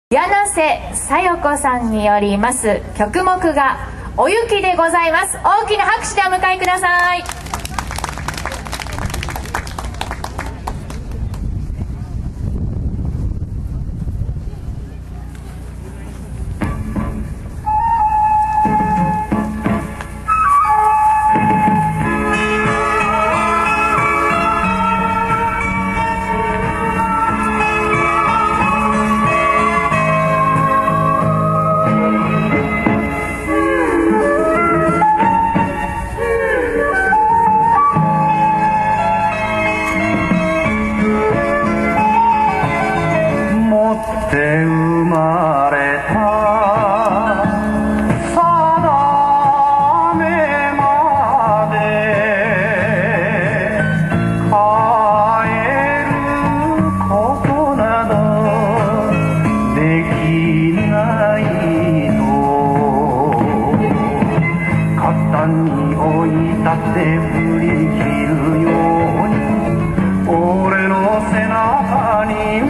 柳瀬小夜子さんによります曲目がお雪でございます。大きな拍手でお迎えください。 生まれた定めまで変えることなどできないの。肩に置いたって振り切るように俺の背中に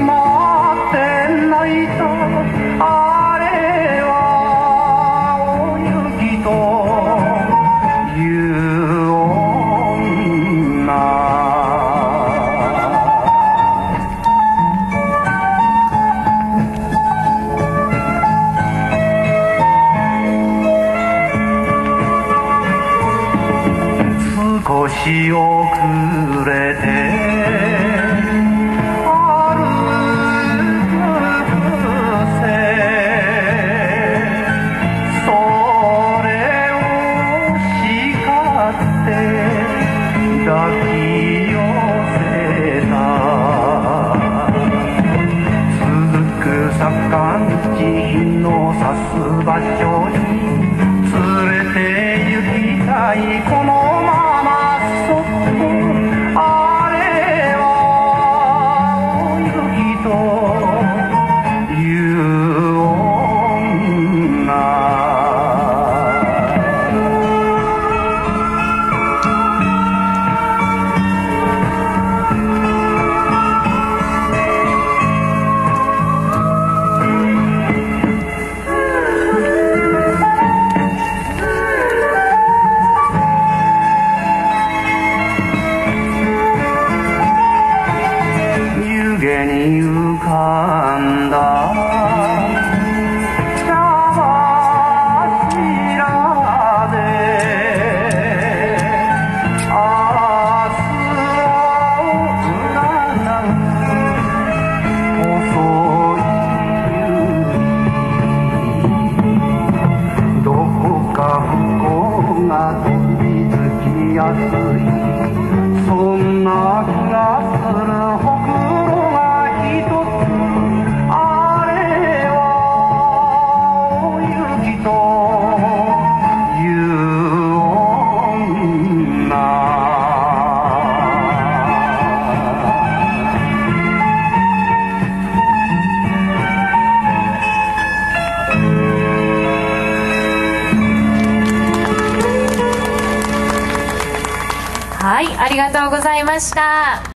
あれはお雪という女。少し遅れて抱き寄せた続く坂道の指す場所に連れて行きたいこのままそっとあれはお雪という女。に浮かんだ茶柱で明日を占う細い指どこか不幸が飛びつきやすいそんな気がするはい、ありがとうございました。